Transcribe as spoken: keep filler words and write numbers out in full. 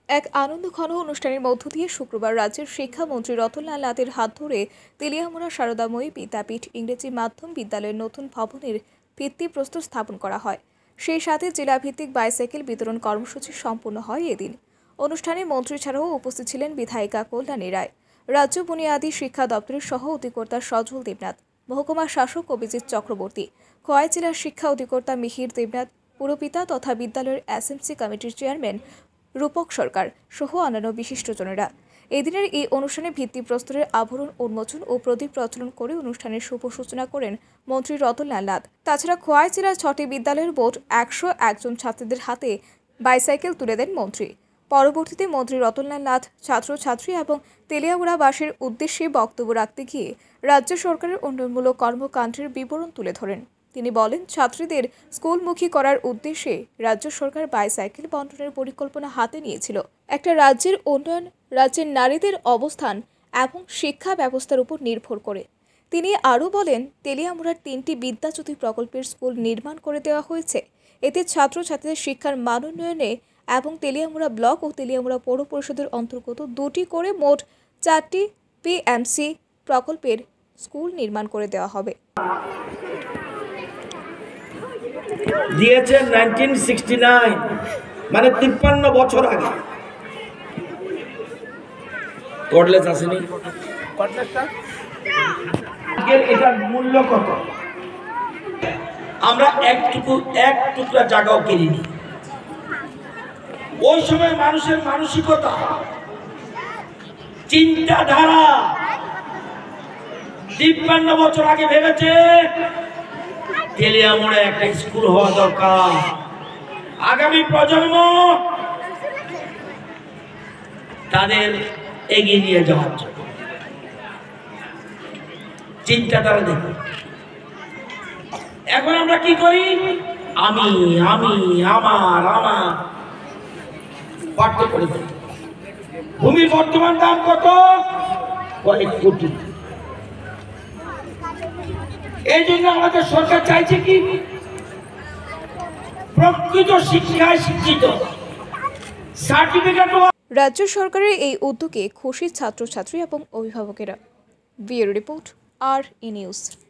এক আনন্দঘন অনুষ্ঠানের মধ্য দিয়ে শুক্রবার রাজ্যের শিক্ষামন্ত্রী রতনলাল নাথের হাত ধরে তেলিয়ামুড়া সারদাময়ী বিদ্যাপীঠ ইংরেজি মাধ্যম বিদ্যালয়ের নতুন ভবনের ভিত্তিপ্রস্তর স্থাপন করা হয়। সেই সাথে জেলাভিত্তিক বাইসাইকেল বিতরণ কর্মসূচি সম্পন্ন হয় এদিন। অনুষ্ঠানে মন্ত্রী ছাড়াও উপস্থিত ছিলেন বিধায়িকা কল্যাণী রায়, রাজ্য বুনিয়াদী শিক্ষা দপ্তরের সহ অধিকর্তা সজল দেবনাথ, মহকুমা শাসক অভিজিৎ চক্রবর্তী, খোয়াই জেলার শিক্ষা অধিকর্তা মিহির দেবনাথ, পুরপিতা তথা বিদ্যালয়ের এসএমসি কমিটির চেয়ারম্যান রূপক সরকার সহ অন্যান্য বিশিষ্টজনেরা। এদিনের এই অনুষ্ঠানে ভিত্তিপ্রস্তরের আভরণ উন্মোচন ও প্রদীপ প্রজ্বলন করে অনুষ্ঠানের শুভ সূচনা করেন মন্ত্রী রতনলাল নাথ। তাছাড়া খোয়াই জেলার ছটি বিদ্যালয়ের মোট একশো একজন ছাত্রীদের হাতে বাইসাইকেল তুলে দেন মন্ত্রী। পরবর্তীতে মন্ত্রী রতনলাল নাথ ছাত্রছাত্রী এবং তেলিয়ামুড়াবাসীর উদ্দেশ্যে বক্তব্য রাখতে গিয়ে রাজ্য সরকারের উন্নয়নমূলক কর্মকাণ্ডের বিবরণ তুলে ধরেন। তিনি বলেন, ছাত্রীদের স্কুলমুখী করার উদ্দেশ্যে রাজ্য সরকার বাইসাইকেল বন্টনের পরিকল্পনা হাতে নিয়েছিল। একটা রাজ্যের উন্নয়ন রাজ্যের নারীদের অবস্থান এবং শিক্ষা ব্যবস্থার উপর নির্ভর করে। তিনি আরও বলেন, তেলিয়ামুড়ার তিনটি বিদ্যাজ্যোতি প্রকল্পের স্কুল নির্মাণ করে দেওয়া হয়েছে। এতে ছাত্রছাত্রীদের শিক্ষার মান উন্নয়নে এবং তেলিয়ামুড়া ব্লক ও তেলিয়ামুড়া পৌর পরিষদের অন্তর্গত দুটি করে মোট চারটি পিএমসি প্রকল্পের স্কুল নির্মাণ করে দেওয়া হবে। দিয়েছেন নাইনটিন সিক্সটি নাইন, মানে তিপ্পান্ন বছর আগে। কর্ডলেস আসেনি। এটার মূল্য কত? আমরা একটুকু এক টুকরা জায়গাও কিনিনি। ওই সময় মানুষের মানসিকতা, চিন্তাধারা তিপ্পান্ন বছর আগে ভেবেছে তেলিয়ামুড়ে একটা স্কুল হওয়া দরকার। আগামী প্রজন্ম তাদের এগিয়ে নিয়ে যাওয়ার জন্য চিন্তাধারা দেখুন। এখন আমরা কি করি? আমি আমি আমার আমার পাঠ্য করে দেব। ভূমির বর্তমান দাম কত? কয়েক কোটি। এই জন্য আমাদের সরকার চাইছে কি প্রকৃত শিক্ষায় শিক্ষিত সার্টিফিকেট। রাজ্য সরকারের এই উদ্যোগে খুশি ছাত্রছাত্রী এবং অভিভাবকেরা। ব্যুরো রিপোর্ট, আর ই নিউজ।